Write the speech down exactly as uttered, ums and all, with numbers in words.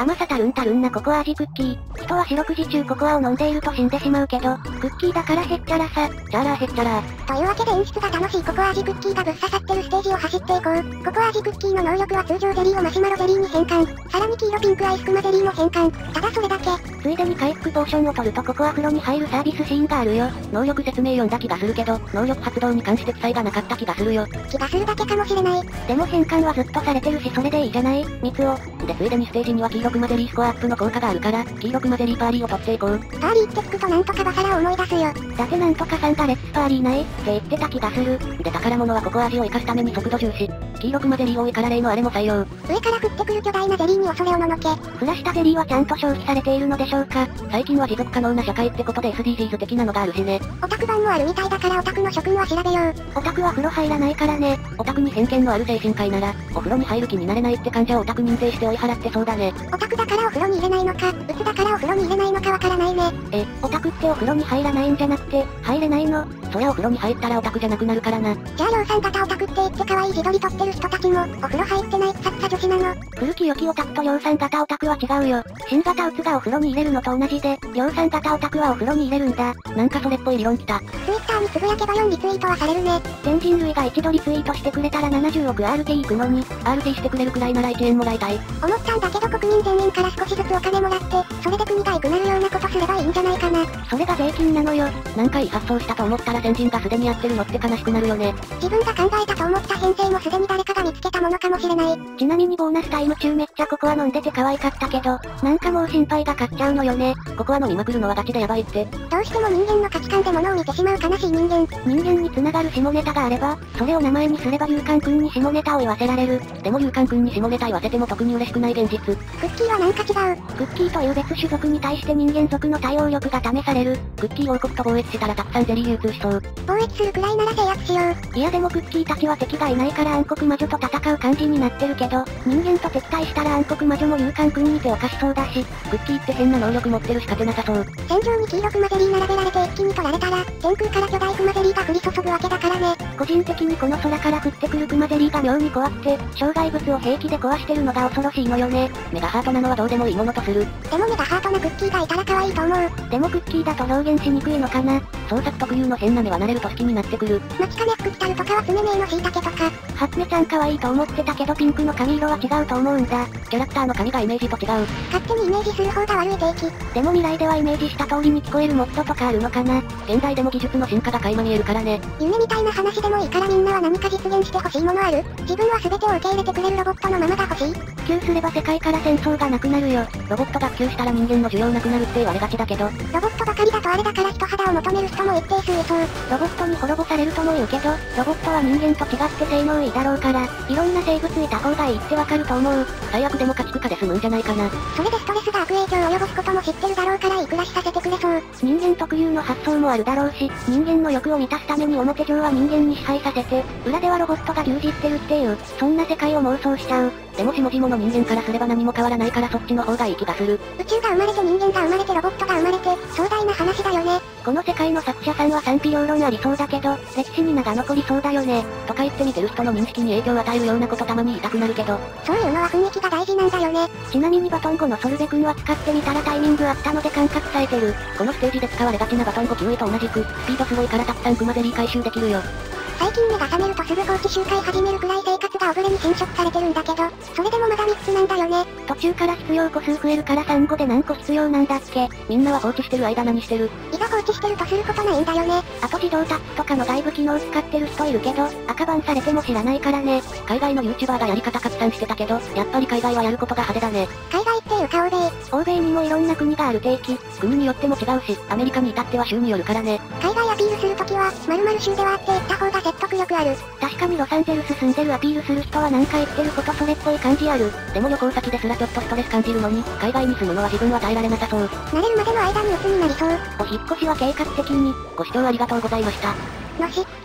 甘さたるんたるんなココア味クッキー。人は四六時中ココアを飲んでいると死んでしまうけど、クッキーだからへっちゃらさ。 じゃあらへっちゃらというわけで演出が楽しいココア味クッキーがぶっ刺さってるステージを走っていこう。ココア味クッキーの能力は通常ゼリーをマシュマロゼリーに変換。さらに黄色ピンクアイスクマゼリーも変換。ただそれだけ。 ついでに回復ポーションを取るとココア風呂に入るサービスシーンがあるよ。能力説明読んだ気がするけど、能力発動に関して記載がなかった気がするよ。 気がするだけかもしれない。 でも変換はずっとされてるしそれでいいじゃない、蜜を。でついでにステージには黄色クマゼリースコアアップの効果があるから、黄色クマゼリーパーリーを取っていこう。 パーリーって聞くとなんとかバサラを思い出すよ。 だってなんとかさんがレッツパーリーないって言ってた気がする。で宝物はココア味を生かすために速度重視。黄色クマゼリー多いから例のあれも採用。 上から降ってくる巨大なゼリーに恐れおののけ。 ふらしたゼリーはちゃんと消費されているのでしょうか。最近は持続可能な社会ってことで エスディージーズ 的なのがあるしね。 オタク版もあるみたいだからオタクの諸君は調べよう。 オタクは風呂入らないからね。オタクに偏見のある精神科医なら、お風呂に入る気になれないって患者をオタク認定して追い払ってそうだね。 オタクだからお風呂に入れないのか、うつだからお風呂に入れないのかわからないね。 え、オタクってお風呂に入らないんじゃなくて、入れないの？そりゃお風呂に入ったらオタクじゃなくなるからな。 じゃあ量産型オタクって言って可愛い自撮り撮ってる人たちも、お風呂入ってないさっさ女子なの。 古き良きオタクと量産型オタクは違うよ。新型うつがお風呂に入れるのと同じで、量産型オタクはお風呂に入れるんだ。なんかそれっぽい理論きた。 ツイッターにつぶやけばよんリツイートはされるね。 全人類が一度リツイートしてくれたらななじゅうおく アールティー いくのに、アールティー してくれるくらいならいちえんもらいたい。 思ったんだけど国民全員から少しずつお金もらって、それで国が良くなるようなことすればいいんじゃないかな。 それが税金なのよ。なんかいい発想したと思ったら先人がすでにやってるのって悲しくなるよね。 自分が考えたと思った編成もすでに誰かが見つけたものかもしれない。 ちなみにボーナスタイム中めっちゃココア飲んでて可愛かったけど、なんかもう心配が勝っちゃうのよね。ココア飲みまくるのはガチでやばいって。 どうしても人間の価値観で物を見てしまう悲しい人間。 人間に繋がる下ネタがあれば、それを名前にすれば勇敢くんに下ネタを言わせられる。でも勇敢くんに下ネタ言わせても特に嬉しくない現実。クッキーはなんか違う。 クッキーという別種族に対して人間族の対応力が試される。クッキー王国と貿易したらたくさんゼリー流通しそう。 貿易するくらいなら制圧しよう。 いやでもクッキーたちは敵がいないから暗黒魔女と戦う感じになってるけど、人間と敵対したら暗黒魔女も勇敢くんに手を貸しそうだし、クッキーって変な能力持ってるし勝てなさそう。 戦場に黄色クマゼリー並べられて一気に取られたら、天空から巨大クマゼリーが降り注ぐわけだからね。 個人的にこの空から降ってくるクマゼリーが妙に怖くて、障害物を平気で壊してるのが恐ろしいのよね。メガハートなのはどうでもいいものとする。 でもメガハートなクッキーがいたら可愛いと思う。 でもクッキーだと表現しにくいのかな。創作特有の変な目は慣れると好きになってくる。 マチカネフクキタルとかは爪名の椎茸とか。 ハッメちゃん可愛いと思ってたけどピンクの髪色は違うと思うんだ。キャラクターの髪がイメージと違う。 勝手にイメージする方が悪い定期。 でも未来ではイメージした通りに聞こえるモッドとかあるのかな。現在でも技術の進化が垣間見えるからね。 夢みたいな話でもいいからみんなは何か実現してほしいものある？自分は全てを受け入れてくれるロボットのままが欲しい。 普及すれば世界から戦争がなくなるよ。ロボットが普及したら人間の需要なくなるって言われがちだけど、 ロボットばかりだとあれだから人肌を求める人も一定数いそう。 ロボットに滅ぼされるとも言うけど、ロボットは人間と違って性能いいだろうから、いろんな生物いた方がいいってわかると思う。最悪でも家畜化で済むんじゃないかな。 それでストレスが悪影響を及ぼすことも知ってるだろうからいい暮らしさせてくれそう。 人間特有の発想もあるだろうし、人間の欲を満たすために表上は人間に支配させて、裏ではロボットが牛耳ってるっていう、そんな世界を妄想しちゃう。でも下々の人間からすれば何も変わらないからそっちの方がいい気がする。 宇宙が生まれて人間が生まれてロボットが生まれて、壮大な話だよね。 この世界の作者さんは賛否両論ありそうだけど、歴史に名が残りそうだよね。とか言って見てる人の認識に影響を与えるようなことたまに言いたくなるけど、 そういうのは雰囲気が大事なんだよね。 ちなみにバトンごのソルベ君は使ってみたらタイミングあったので感覚さえてる。このステージで使われがちなバトンご キューエー と同じく、スピードすごいからたくさんクマゼリー回収できるよ。 最近目が覚めるとすぐ放置周回始めるくらい生活がオブレに侵食されてるんだけど、それでもまだみっつなんだよね。 途中から必要個数増えるからさんごで何個必要なんだっけ。みんなは放置してる間何してる？ いざ放置してるとすることないんだよね。 あと自動タッチとかの外部機能使ってる人いるけど、赤バンされても知らないからね。海外の YouTuber がやり方拡散してたけど、やっぱり海外はやることが派手だね。 海外っていうか欧米。 欧米にもいろんな国がある定期、国によっても違うし、アメリカに至っては州によるからね。 海外アピールするときは、〇〇州ではあって言った方が説得力ある。 確かにロサンゼルス住んでるアピールする人はなんか言ってることそれっぽい感じある。でも旅行先ですらちょっとストレス感じるのに、海外に住むのは自分は耐えられなさそう。 慣れるまでの間に鬱になりそう。 お引っ越しは計画的に、ご視聴ありがとうございました。 のし。